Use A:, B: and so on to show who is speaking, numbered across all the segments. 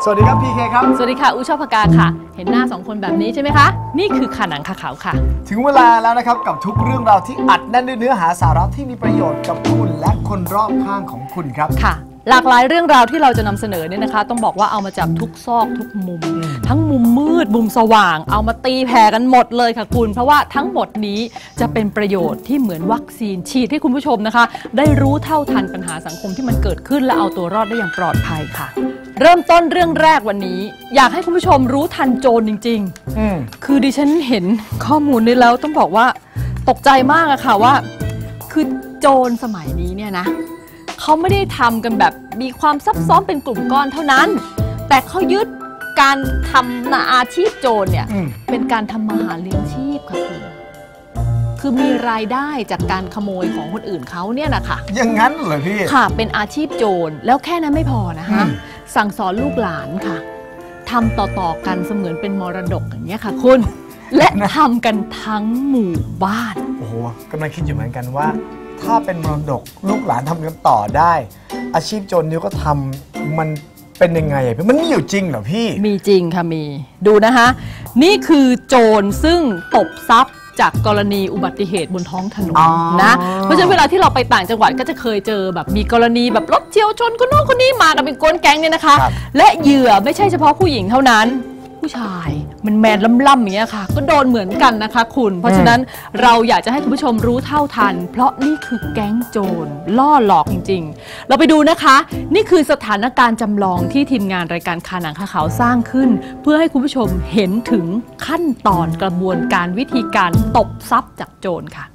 A: สวัสดีครับพีเคครับ
B: สวัสดีค่ะอูชอบพกาค่ะเห็นหน้า2คนแบบนี้ใช่ไหมคะนี่คือข่าวหนังข่าวขาวค่ะ
A: ถึงเวลาแล้วนะครับกับทุกเรื่องราวที่อัดแน่นด้วยเนื้อหาสาระที่มีประโยชน์กับคุณและคนรอบข้างของคุณครับ
B: ค่ะหลากหลายเรื่องราวที่เราจะนำเสนอเนี่ยนะคะต้องบอกว่าเอามาจากทุกซอกทุกมุมทั้งมุมมืดมุมสว่างเอามาตีแผ่กันหมดเลยค่ะคุณเพราะว่าทั้งหมดนี้จะเป็นประโยชน์ที่เหมือนวัคซีนฉีดให้คุณผู้ชมนะคะได้รู้เท่าทันปัญหาสังคมที่มันเกิดขึ้นและเอาตัวรอดได้อย่างปลอดภัยค่ะเริ่มต้นเรื่องแรกวันนี้อยากให้คุณผู้ชมรู้ทันโจรจริงๆคือดิฉันเห็นข้อมูลนี้แล้วต้องบอกว่าตกใจมากอะค่ะว่าคือโจรสมัยนี้เนี่ยนะเขาไม่ได้ทำกันแบบมีความซับซ้อนเป็นกลุ่มก้อนเท่านั้นแต่เขายึดการทำอาชีพโจรเนี่ยเป็นการทำมาหาเลี้ยงชีพค่ะคุณคือมีรายได้จากการขโมยของคนอื่นเขาเนี่ยนะคะ
A: อย่างนั้นเหรอพี่
B: ค่ะเป็นอาชีพโจรแล้วแค่นั้นไม่พอนะคะสั่งสอนลูกหลานค่ะทำต่อๆกันเสมือนเป็นมรดกอย่างเงี้ยค่ะคุณและทำกันทั้งหมู่บ้าน
A: โอ้โหกำลังคิดอยู่เหมือนกันว่าถ้าเป็นมรดกลูกหลานทำกันต่อได้อาชีพโจรนี้ก็ทำมันเป็นยังไงพี่มันมีอยู่จริงเหรอพี่
B: มีจริงค่ะมีดูนะคะนี่คือโจรซึ่งตบทรัพย์จากกรณีอุบัติเหตุบนท้องถนนนะเพราะฉะนั้นเวลาที่เราไปต่างจังหวัดก็จะเคยเจอแบบมีกรณีแบบรถเฉียวชนคนโน้นคนนี้มากันเป็นกวนแก๊งเนี่ยนะคะและเหยื่อไม่ใช่เฉพาะผู้หญิงเท่านั้นผู้ชายมันแมนล่ำๆอย่างเงี้ยค่ะก็โดนเหมือนกันนะคะคุณเพราะฉะนั้นเราอยากจะให้คุณผู้ชมรู้เท่าทันเพราะนี่คือแก๊งโจรล่อหลอกจริงๆเราไปดูนะคะนี่คือสถานการณ์จำลองที่ทีมงานรายการข่าวหนังข่าวขาวสร้างขึ้นเพื่อให้คุณผู้ชมเห็นถึงขั้นตอนกระบวนการวิธีการตบทรัพย์จากโจรค่ะ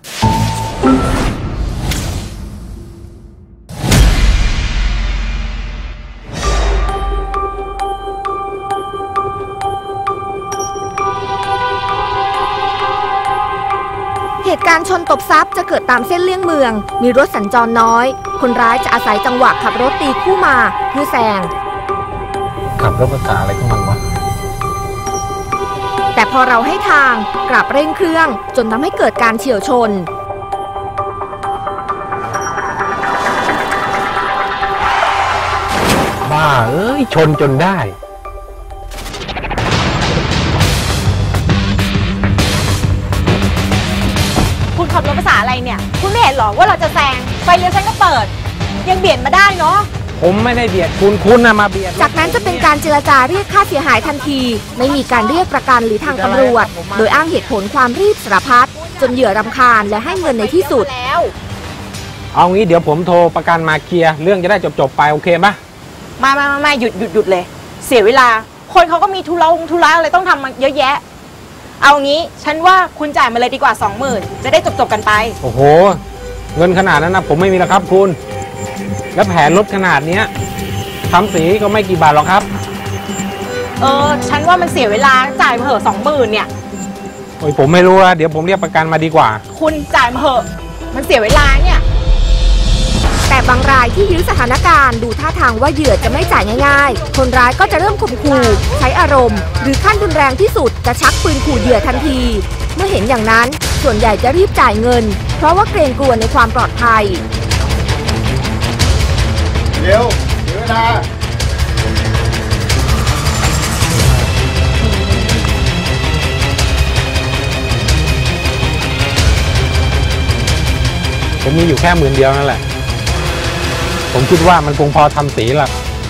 C: เหตุการณ์ชนตบทรัพย์จะเกิดตามเส้นเลี่ยงเมืองมีรถสัญจรน้อยคนร้ายจะอาศัยจังหวะขับรถตีคู่มาเพื่อแซง
A: ขับรถภาษาอะไรของมันวะ
C: แต่พอเราให้ทางกลับเร่งเครื่องจนทำให้เกิดการเฉี่ยวชน
D: บ้าเอ้ยชนจนได้
E: คุณขับรถภาษาอะไรเนี่ยคุณไม่เห็นหรอว่าเราจะแซงไฟเลี้ยวฉันก็เปิดยังเบียดมาได้เนาะ
D: ผมไม่ได้เบียดคุณนะมาเบียด
C: จากนั้นจะเป็นการเจรจาเรียกค่าเสียหายทันทีไม่มีการเรียกประกันหรือทางตำรวจโดยอ้างเหตุผลความรีบสารพัดจนเหยื่อรำคาญและให้เงินในที่สุด
D: เอางี้เดี๋ยวผมโทรประกันมาเคลียร์เรื่องจะได้จบไปโอเคปะ
E: มาหยุดเลยเสียเวลาคนเขาก็มีธุระอะไรต้องทำมาเยอะแยะเอางี้ฉันว่าคุณจ่ายมาเลยดีกว่า 20,000 จะได้จบกันไป
D: โอ้โหเงินขนาดนั้นนะผมไม่มีแล้วครับคุณแล้วแผนรถขนาดนี้ทำสีก็ไม่กี่บาทหรอกครับ
E: ฉันว่ามันเสียเวลาจ่ายมาเหอะ 20,000 เนี่ย
D: โอ้ยผมไม่รู้อะเดี๋ยวผมเรียกประกันมาดีกว่า
E: คุณจ่ายมาเหอะมันเสียเวลาเนี่ย
C: แต่บางรายที่ยื้อสถานการณ์ดูท่าทางว่าเหยื่อจะไม่จ่ายง่ายๆคนร้ายก็จะเริ่มข่มขู่ใช้อารมณ์หรือขั้นรุนแรงที่สุดจะชักปืนขู่เหยื่อทันทีเมื่อเห็นอย่างนั้นส่วนใหญ่จะรีบจ่ายเงินเพราะว่าเกรงกลัวในความปลอดภัย
A: เร็วเดี๋ยวเวลา
D: ผมมีอยู่แค่10,000 เดียวนั่นแหละผมคิดว่ามันคงพอทำสีละ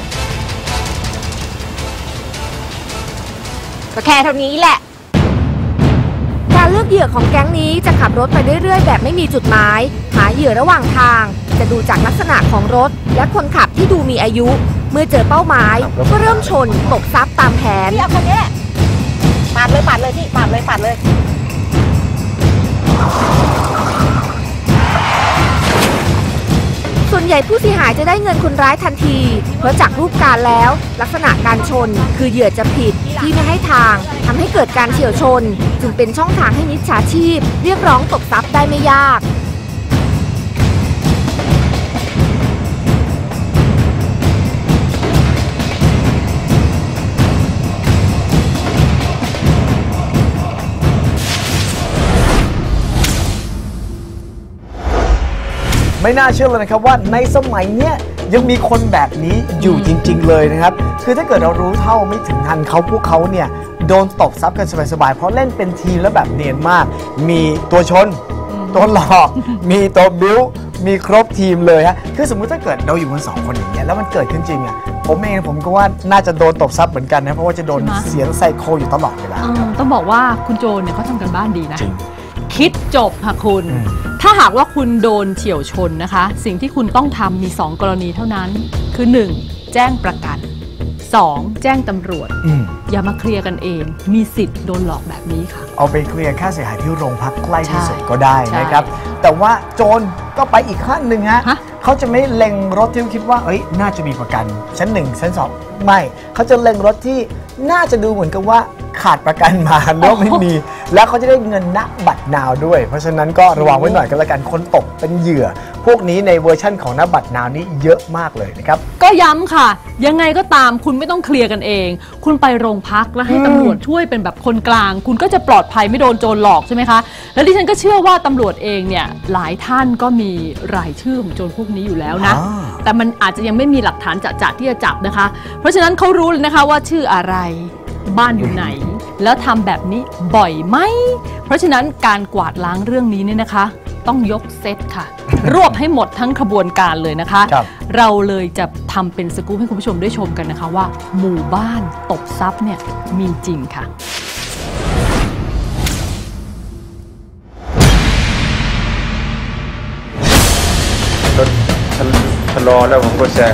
E: ก็แค่เท่านี้แหละ
C: การเลือกเหยื่อของแก๊งนี้จะขับรถไปเรื่อยๆแบบไม่มีจุดหมายหาเหยื่อระหว่างทางจะดูจากลักษณะของรถและคนขับที่ดูมีอายุเมื่อเจอเป้าหมายก็เริ่มชนตบทรัพย์ตามแผน
E: พี่เอาคนนี้ปาดเลยพี่ปาดเลย
C: ส่วนใหญ่ผู้เสียหายจะได้เงินคนร้ายทันทีเพราะจากรูปการแล้วลักษณะการชนคือเหยื่อจะผิดที่ไม่ให้ทางทำให้เกิดการเฉี่ยวชนจึงเป็นช่องทางให้มิจฉาชีพเรียกร้องตบทรัพย์ได้ไม่ยาก
A: ไม่น่าเชื่อเลยนะครับว่าในสมัยเนี้ยยังมีคนแบบนี้อยู่จริงๆเลยนะครับคือถ้าเกิดเรารู้เท่าไม่ถึงทันเขาพวกเขาเนี่ยโดนตบซับกันสบายๆเพราะเล่นเป็นทีมแล้วแบบเนียนมากมีตัวชนตัวหลอกมีตัวบิ้วมีครบทีมเลยฮะคือสมมุติถ้าเกิดเราอยู่กัน2 คนอย่างเงี้ยแล้วมันเกิดขึ้นจริงอ่ะผมก็ว่าน่าจะโดนตบซับเหมือนกันนะเพราะว่าจะโดนเสียงไซโคอยู่ตลอดเวลา
B: ต้องบอกว่าคุณโจนเนี่ยเขาทำกันบ้านดีนะ
A: จริง
B: คิดจบค่ะคุณ ถ้าหากว่าคุณโดนเฉี่ยวชนนะคะ สิ่งที่คุณต้องทำมี2 กรณีเท่านั้น คือ 1. แจ้งประกัน 2. แจ้งตำรวจ อย่ามาเคลียร์กันเอง มีสิทธิ์โดนหลอกแบบนี้ค่ะ
A: เอาไปเคลียร์ค่าเสียหายที่โรงพักใกล้ที่สุด
B: ใช่
A: ก็ได้นะครับ แต่ว่าโจรก็ไปอีกขั้นหนึ่งฮะ
B: ฮะ
A: เขาจะไม่เล็งรถที่คิดว่าเอ้ยน่าจะมีประกันชั้น1ชั้น2ไม่เขาจะเล็งรถที่น่าจะดูเหมือนกับว่าขาดประกันมาแล้วไม่มี แล้วเขาจะได้เงินณบัตรนาวด้วย เพราะฉะนั้นก็ระวังไว้หน่อยกันละกันคนตกเป็นเหยื่อ พวกนี้ในเวอร์ชั่นของณบัตรนาวนี้เยอะมากเลยนะครับ
B: ก็ย้ำค่ะ ยังไงก็ตามคุณไม่ต้องเคลียร์กันเอง คุณไปโรงพักแล้วให้ตำรวจช่วยเป็นแบบคนกลาง คุณก็จะปลอดภัยไม่โดนโจรหลอกใช่ไหมคะ แล้วดิฉันก็เชื่อว่าตำรวจเองเนี่ยหลายท่านก็มีรายชื่อของโจรพวกนี้อยู่แล้วนะ แต่มันอาจจะยังไม่มีหลักฐานจะที่จะจับนะคะ เพราะฉะนั้นเขารู้เลยนะคะว่าชื่ออะไรบ้านอยู่ไหน แล้วทำแบบนี้บ่อยไหมเพราะฉะนั้นการกวาดล้างเรื่องนี้เนี่ยนะคะ ต้องยกเซตค่ะ รวบให้หมดทั้งขบวนการเลยนะคะ เราเลยจะทำเป็นสกู๊ปให้คุณผู้ชมได้ชมกันนะคะว่าหมู่บ้านตบทรัพย์เนี่ยมีจริงค่ะ
F: รถชะลอแล้วผมก็แซง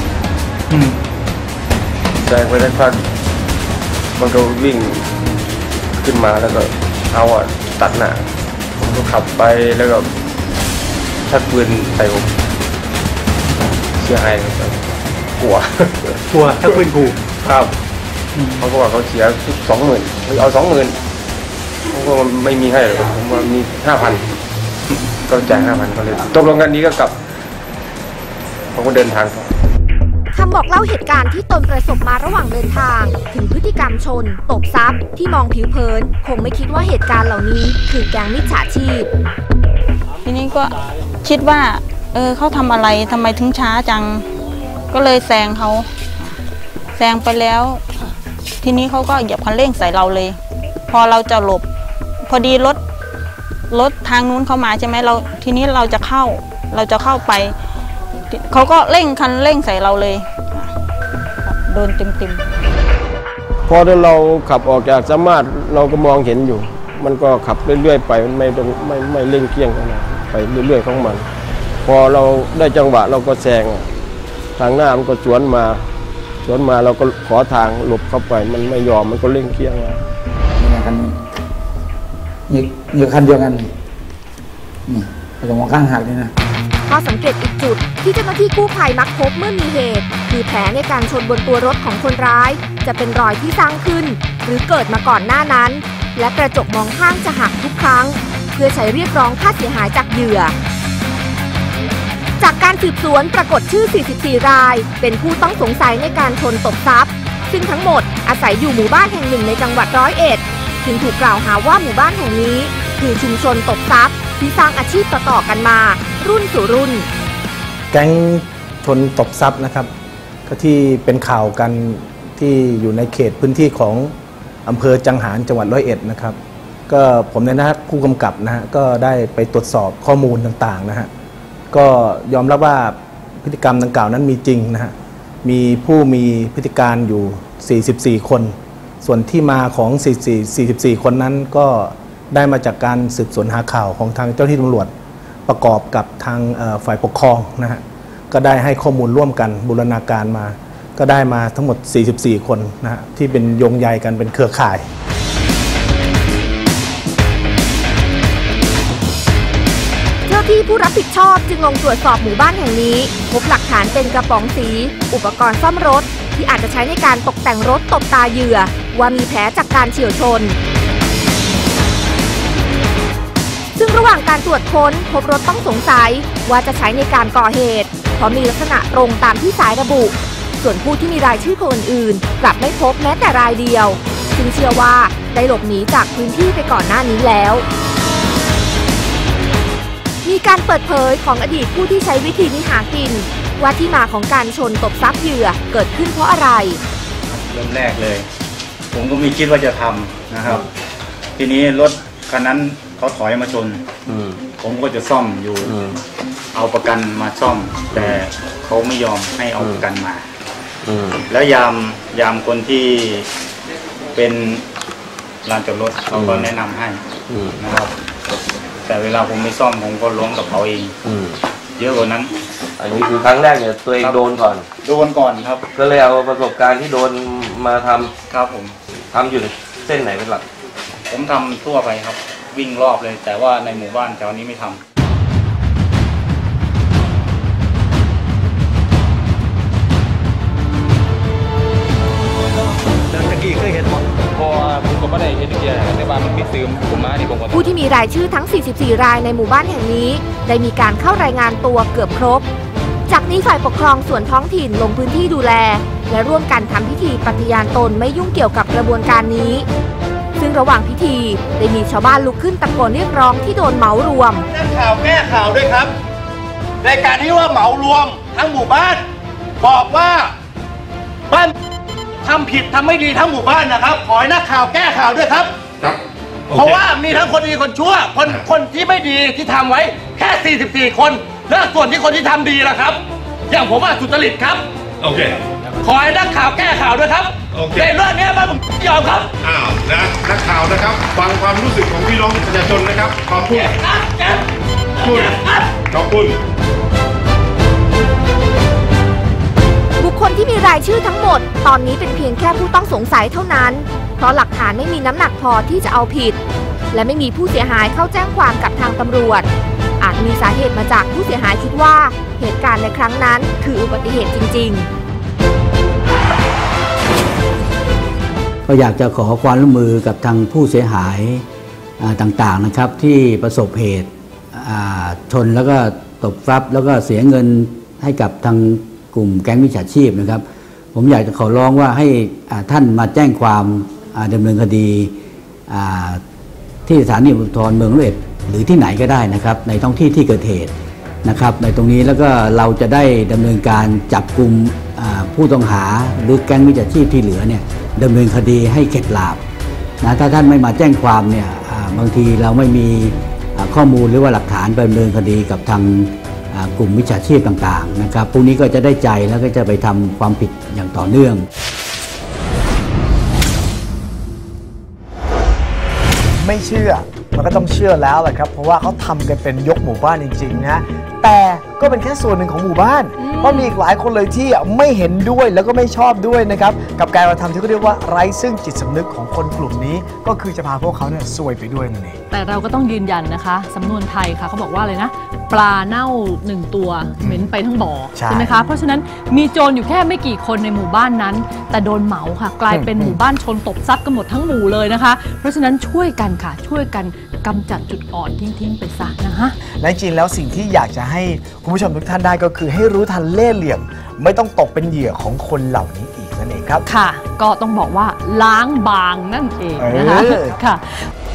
F: ไปได้พักมันก็วิ่งขึ้นมาแล้วก็เอาตัดหน้าผมก็ขับไปแล้วก็ชักปืนใส่ผมเสียหายครับกลัวชักปืนขู่ครับเขาก็ว่าเขาเสีย20,000เอา20,000เขาก็ไม่มีให้หรอกผมว่ามี 5,000 ก็จ่าย 5,000ก็เลยตกลงกันนี้ก็กลับผมก็เดินทางต่อ
C: คำบอกเล่าเหตุการณ์ที่ตนประสบมาระหว่างเดินทาง ถึงพฤติกรรมชน ตบทรัพย์ที่มองผิวเผิน คงไม่คิดว่าเหตุการณ์เหล่านี้คือแก๊งมิจฉาชีพ
G: ทีนี้ก็คิดว่าเขาทำอะไรทำไมถึงช้าจัง ก็เลยแซงเขาแซงไปแล้ว ทีนี้เขาก็เหยียบคันเร่งใส่เราเลย พอเราจะหลบ พอดีรถทางนู้นเข้ามาใช่ไหมเราทีนี้เราจะเข้าไปเขาก็เร่งคันเร่งใส่เราเลยโดนเต็มๆ
F: พอเราขับออกจากสามารถเราก็มองเห็นอยู่ มันก็ขับเรื่อยๆไปมันไม่เร่งเกี้ยงกันไปเรื่อยๆของมัน พอเราได้จังหวะเราก็แซงทางหน้ามันก็สวนมาเราก็ขอทางหลบเข้าไปมันไม่ยอมมันก็เร่งเกี้ยงมา
H: กันอยู่คันเดียวกันนี่ตรงข้างหักเลยนะ
C: ข้อสังเกตอีกจุดที่เจ้าหน้าที่กู้ภัยมักพบเมื่อมีเหตุคือแผลในการชนบนตัวรถของคนร้ายจะเป็นรอยที่สร้างขึ้นหรือเกิดมาก่อนหน้านั้นและกระจกมองข้างจะหักทุกครั้งเพื่อใช้เรียกร้องค่าเสียหายจากเหยื่อจากการสืบสวนปรากฏชื่อ 44 รายเป็นผู้ต้องสงสัยในการชนตบทรัพย์ซึ่งทั้งหมดอาศัยอยู่หมู่บ้านแห่งหนึ่งในจังหวัด101จึงถูกกล่าวหาว่าหมู่บ้านแห่งนี้คือชุมชนตบทรัพย์ที่สร้างอาชีพต่อๆกันมารุ่นสู่รุ่น
I: แก๊งชนตบทรัพย์นะครับก็ที่เป็นข่าวกันที่อยู่ในเขตพื้นที่ของอำเภอจังหารจังหวัด101นะครับก็ผมในฐานะผู้กำกับนะฮะก็ได้ไปตรวจสอบข้อมูลต่างๆนะฮะก็ยอมรับว่าพฤติกรรมดังกล่าวนั้นมีจริงนะฮะมีผู้มีพฤติการอยู่44คนส่วนที่มาของ44คนนั้นก็ได้มาจากการสืบสวนหาข่าวของทางเจ้าหน้าที่ตำรวจประกอบกับทางฝ่ายปกครองนะฮะก็ได้ให้ข้อมูลร่วมกันบูรณาการมาก็ได้มาทั้งหมด44คนนะฮะที่เป็นโยงใยกันเป็นเครือข่าย
C: เจ้าที่ผู้รับผิดชอบจึงลงตรวจสอบหมู่บ้านแห่งนี้พบหลักฐานเป็นกระป๋องสีอุปกรณ์ซ่อมรถที่อาจจะใช้ในการตกแต่งรถตบตาเหยื่อว่ามีแผลจากการเฉี่ยวชนซึ่งระหว่างการตรวจค้นพบรถต้องสงสัยว่าจะใช้ในการก่อเหตุเพราะมีลักษณะตรงตามที่สายระบุส่วนผู้ที่มีรายชื่อคนอื่นกลับไม่พบแม้แต่รายเดียวซึ่งเชื่อว่าได้หลบหนีจากพื้นที่ไปก่อนหน้านี้แล้วมีการเปิดเผยของอดีตผู้ที่ใช้วิธีนี้หากินว่าที่มาของการชนตบทรัพย์เหยื่อเกิดขึ้นเพราะอะไร
J: เริ่มแรกเลย ผมก็ไม่คิดว่าจะทำนะครับ ทีนี้รถคันนั้นเขาถอยมาชนผมก็จะซ่อมอยู่เอาประกันมาซ่อม แต่เขาไม่ยอมให้เอาประกันมาแล้วยามคนที่เป็นลานจอดรถเขาก็แนะนำให้นะครับ แต่เวลาผมไม่ซ่อมผมก็ล้มกับเขาเองเยอะกว่านั้น
K: อันนี้คือครั้งแรกเนี่ยตัวเองโดนก่อน
J: ครับ
K: ก็เลยเอาประสบการณ์ที่โดนมาทำ
J: ครับผม
K: ทำอยู่เส้นไหนเป็นหลัก
J: ผมทำทั่วไปครับวิ่งรอบเลย แต่ว่าในหมู่บ้านแถวนี้ไม่ทำ
C: ผู้ที่มีรายชื่อทั้ง 44 รายในหมู่บ้านแห่งนี้ได้มีการเข้ารายงานตัวเกือบครบ จากนี้ฝ่ายปกครองส่วนท้องถิ่นลงพื้นที่ดูแลและร่วมกันทำพิธีปฏิญาณตนไม่ยุ่งเกี่ยวกับกระบวนการนี้ซึ่งระหว่างพิธีได้มีชาวบ้านลุกขึ้นตะโกนเรียกร้องที่โดนเหมารวม
L: แก้ข่าวด้วยครับรายการที่ว่าเหมารวมทั้งหมู่บ้านบอกว่าบ้านทำผิดทำไม่ดีทั้งหมู่บ้านนะครับขอให้นักข่าวแก้ข่าวด้วยครับเพราะว่ามีทั้งคนดีคนชั่วคนที่ไม่ดีที่ทำไว้แค่44คนและส่วนที่คนที่ทำดีล่ะครับอย่างผมสุจริตครับโอเคขอให้นักข่าวแก้ข่าวด้วยครับในเรื่องนี้บ้านผมยอมครับ
M: นะนักข่าวนะครับฟังความรู้สึกของพี่น้องประชาชนนะครับขอบคุณขอบคุณ
C: บุคคลที่มีรายชื่อทั้งหมดตอนนี้เป็นเพียงแค่ผู้ต้องสงสัยเท่านั้นเพราะหลักฐานไม่มีน้ำหนักพอที่จะเอาผิดและไม่มีผู้เสียหายเข้าแจ้งความกับทางตำรวจอาจมีสาเหตุมาจากผู้เสียหายคิดว่าเหตุการณ์ในครั้งนั้นคืออุบัติเหตุจริงๆ
H: ก็อยากจะขอความร่วมมือกับทางผู้เสียหายต่างๆนะครับที่ประสบเหตุชนแล้วก็ตบทรัพย์แล้วก็เสียเงินให้กับทางกลุ่มแก๊งมิจฉาชีพนะครับผมอยากจะขอร้องว่าให้ท่านมาแจ้งความดำเนินคดีที่สถานีอุทธรณ์เมืองร้อยเอ็ดหรือที่ไหนก็ได้นะครับในท้องที่ที่เกิดเหตุนะครับในตรงนี้แล้วก็เราจะได้ดำเนินการจับกลุ่มผู้ต้องหาหรือแก๊งมิจฉาชีพที่เหลือเนี่ยดำเนินคดีให้เข็ดหลาบนะถ้าท่านไม่มาแจ้งความเนี่ยบางทีเราไม่มีข้อมูลหรือว่าหลักฐานไปดำเนินคดีกับทางกลุ่มมิจฉาชีพต่างๆนะครับพวกนี้ก็จะได้ใจแล้วก็จะไปทำความผิดอย่างต่อเนื่อง
A: ไม่เชื่อมันก็ต้องเชื่อแล้วแหละครับเพราะว่าเขาทำกันเป็นยกหมู่บ้านจริงๆนะแต่ก็เป็นแค่ส่วนหนึ่งของหมู่บ้านเพราะมีอีกหลายคนเลยที่ไม่เห็นด้วยแล้วก็ไม่ชอบด้วยนะครับกับการกระทำที่เขาเรียกว่าไร้ซึ่งจิตสำนึกของคนกลุ่มนี้ก็คือจะพาพวกเขาเนี่ยซวยไปด้วยนั่นเอง
B: แต่เราก็ต้องยืนยันนะคะสำนวนไทยค่ะเขาบอกว่าเลยนะปลาเน่า1ตัวเหม็นไปทั้งบ่อใช่ไหมคะเพราะฉะนั้นมีโจรอยู่แค่ไม่กี่คนในหมู่บ้านนั้นแต่โดนเหมาค่ะกลายเป็นหมู่บ้านชนตบทรัพย์กันหมดทั้งหมู่เลยนะคะเพราะฉะนั้นช่วยกันค่ะช่วยกันกำจัดจุดอ่อนทิ้งไปซะนะฮะ
A: และจริงแล้วสิ่งที่อยากจะให้คุณผู้ชมทุกท่านได้ก็คือให้รู้ทันเล่ห์เหลี่ยมไม่ต้องตกเป็นเหยื่อของคนเหล่านี้อีกนั่นเองครับ
B: ค่ะก็ต้องบอกว่าล้างบางนั่นเองนะคะค่ะ